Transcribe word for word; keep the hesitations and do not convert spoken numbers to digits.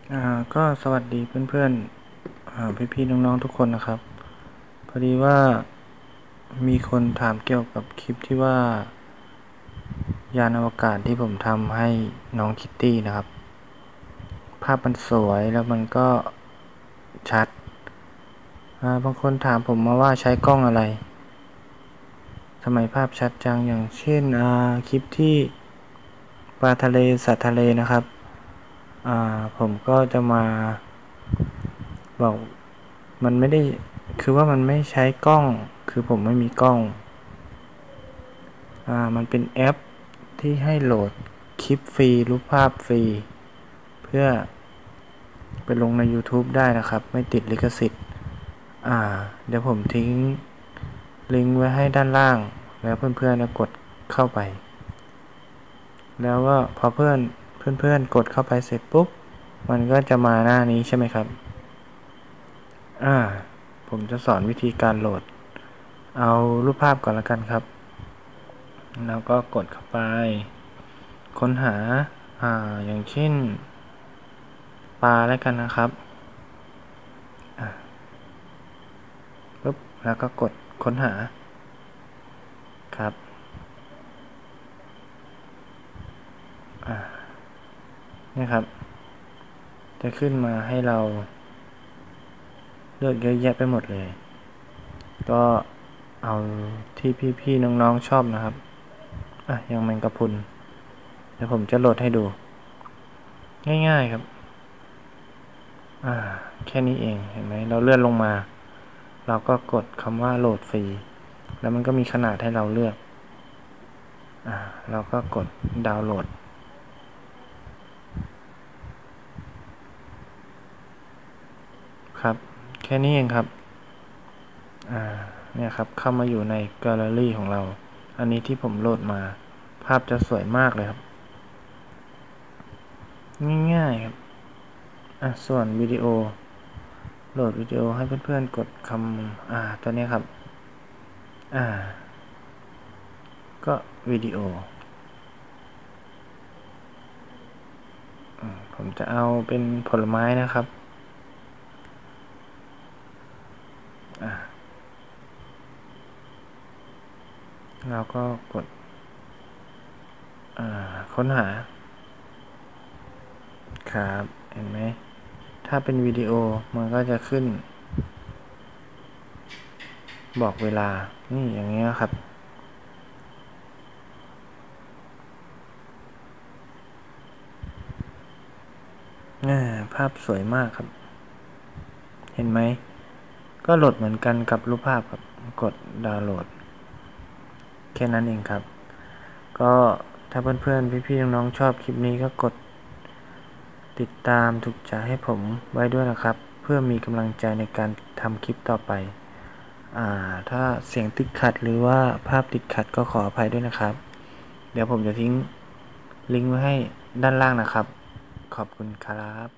อ่าก็สวัสดีเพื่อนๆอ่าพี่ๆน้องๆทุกคนนะครับพอดีว่ามีคนถามเกี่ยวกับคลิปที่ว่ายานอวกาศที่ผมทำให้น้องคิตตี้นะครับภาพมันสวยแล้วมันก็ชัดอ่าบางคนถามผมมาว่าใช้กล้องอะไรทำไมภาพชัดจังอย่างเช่นอ่าคลิปที่ปลาทะเลสัตว์ทะเลนะครับอ่าผมก็จะมาบอกมันไม่ได้คือว่ามันไม่ใช้กล้องคือผมไม่มีกล้องอ่ามันเป็นแอปที่ให้โหลดคลิปฟรีรูปภาพฟรีเพื่อไปลงใน YouTube ได้นะครับไม่ติดลิขสิทธิ์อ่าเดี๋ยวผมทิ้งลิงก์ไว้ให้ด้านล่างแล้วเพื่อนๆกดเข้าไปแล้วก็พอเพื่อนเพื่อนๆกดเข้าไปเสร็จปุ๊บมันก็จะมาหน้านี้ใช่ไหมครับอ่าผมจะสอนวิธีการโหลดเอารูปภาพก่อนละกันครับแล้วก็กดเข้าไปค้นหาอ่าอย่างเช่นปลาแล้วกันนะครับอ่าปุ๊บแล้วก็กดค้นหาครับอ่าเนี่ยครับจะขึ้นมาให้เราเลือกเยอะแยะไปหมดเลยก็เอาที่พี่ๆน้องๆชอบนะครับอ่ะอย่างแมงกะพรุนเดี๋ยวผมจะโหลดให้ดูง่ายๆครับอ่าแค่นี้เองเห็นไหมเราเลื่อนลงมาเราก็กดคำว่าโหลดฟรีแล้วมันก็มีขนาดให้เราเลือกอ่าเราก็กดดาวน์โหลดครับแค่นี้เองครับอ่าเนี่ยครับเข้ามาอยู่ในแกลเลอรี่ของเราอันนี้ที่ผมโหลดมาภาพจะสวยมากเลยครับง่ายๆครับอ่ะส่วนวิดีโอโหลดวิดีโอให้เพื่อนๆกดคำอ่าตัวนี้ครับอ่าก็วิดีโอผมจะเอาเป็นผลไม้นะครับอ่าเราก็กดอ่าค้นหาครับเห็นไหมถ้าเป็นวิดีโอมันก็จะขึ้นบอกเวลานี่อย่างเงี้ยครับอ่าภาพสวยมากครับเห็นไหมก็โหลดเหมือนกันกับรูปภาพครับกดดาวน์โหลดแค่นั้นเองครับก็ถ้าเพื่อนๆพี่ๆน้องๆชอบคลิปนี้ก็กดติดตามถูกใจให้ผมไว้ด้วยนะครับเพื่อมีกำลังใจในการทำคลิปต่อไปอ่าถ้าเสียงติดขัดหรือว่าภาพติดขัดก็ขออภัยด้วยนะครับเดี๋ยวผมจะทิ้งลิงก์ไว้ให้ด้านล่างนะครับขอบคุณครับ